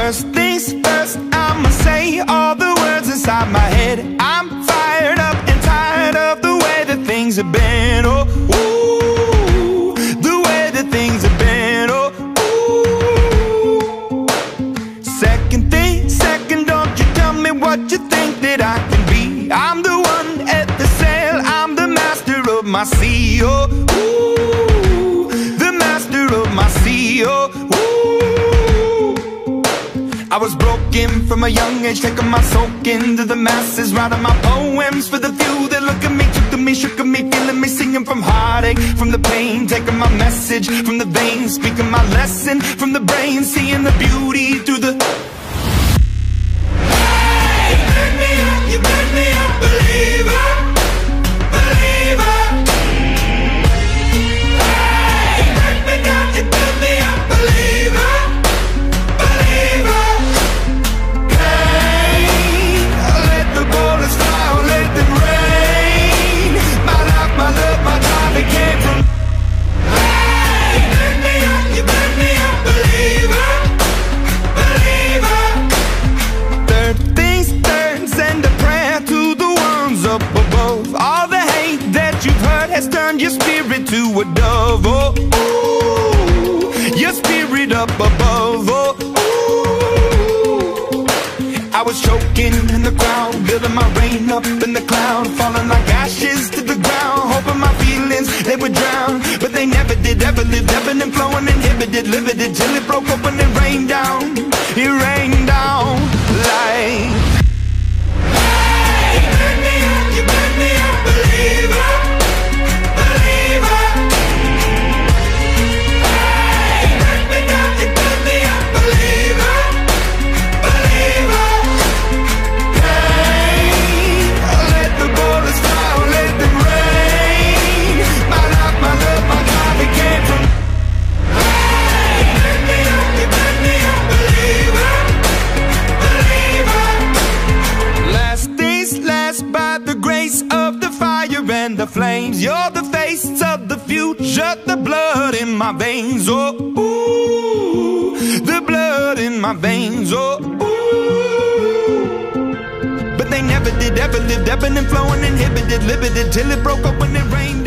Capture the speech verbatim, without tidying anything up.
First things first, I'ma say all the words inside my head. I'm fired up and tired of the way that things have been. Oh, ooh, the way that things have been. Oh, ooh. Second thing, second, don't you tell me what you think that I can be. I'm the one at the sail, I'm the master of my sea. Oh, ooh, the master of my sea. Oh, ooh. I was broken from a young age, taking my soak into the masses, writing my poems for the few that look at me, took at me, shook at me, feeling me, singing from heartache, from the pain, taking my message from the veins, speaking my lesson from the brain, seeing the beauty through the... Hey, you burn me up, you burn me up, believer, believer. Hey, you burn me down, you burn me up, believer, believer. Hey, let the bullets fly, let them rain. My life, my love, my time, it came from... Hey, you burn me up, you burn me up, believer, believer. Third things third, send a prayer to the ones up above. All the hate that you've heard has turned your spirit to a dove. Oh, ooh, your spirit up above. Oh, ooh. I was choking in the crowd, building my rain up in the cloud, falling like ashes to the ground, hoping my feelings, they would drown. But they never did, ever lived, ebbing and flowing, inhibited, limited, till it broke open and rained down. It rained down like... Hey, you burn me up, you burn me up, believer, believer. Hey, you burn me down, you burn me up, believer, believer. Hey, let the bullets fly, let them rain. My life, my love, my time, it came from... Hey, you burn me up, you burn me up, believer, believer. Last things last, by the grace of the fire and the flames. You're the face of the future, the blood in my veins. Oh, ooh, the blood in my veins. Oh, ooh. But they never did, ever lived, ebbing and flowing, inhibited, limited, till it broke up when it rained.